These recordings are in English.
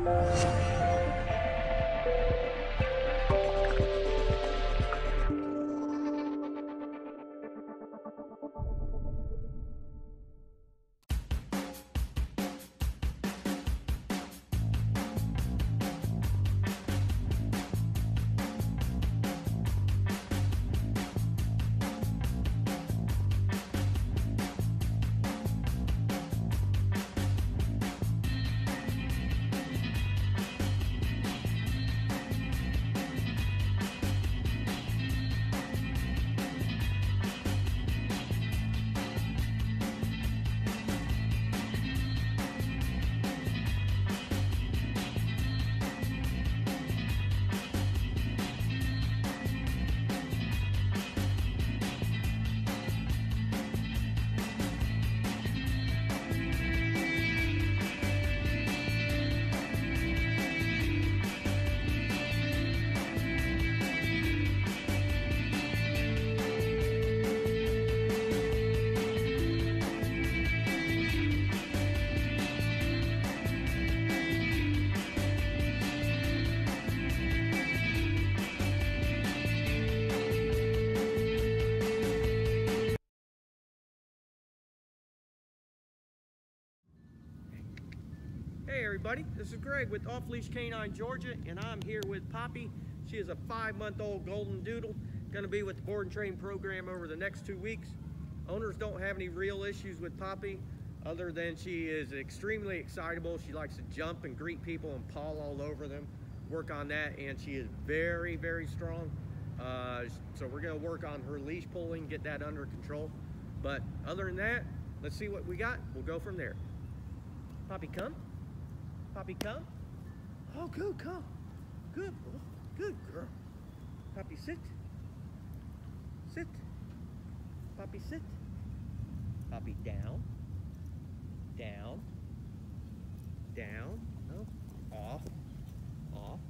Hey everybody, this is Greg with Off Leash K9 Georgia, and I'm here with Poppy. She is a 5-month-old Goldendoodle, going to be with the board and train program over the next 2 weeks. Owners don't have any real issues with Poppy, other than she is extremely excitable. She likes to jump and greet people and paw all over them. Work on that, and she is very, very strong. So we're going to work on her leash pulling, get that under control. But other than that, let's see what we got. We'll go from there. Poppy, come. Poppy, come. Oh, good, come. Good, good girl. Poppy, sit. Sit. Poppy, sit. Poppy, down. Down. Down. No. Off. Off.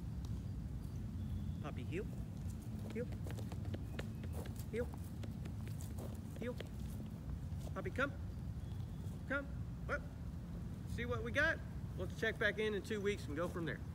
Poppy, heel. Heel. Heel. Heel. Poppy, come. Come. Well, see what we got? Let's check back in 2 weeks and go from there.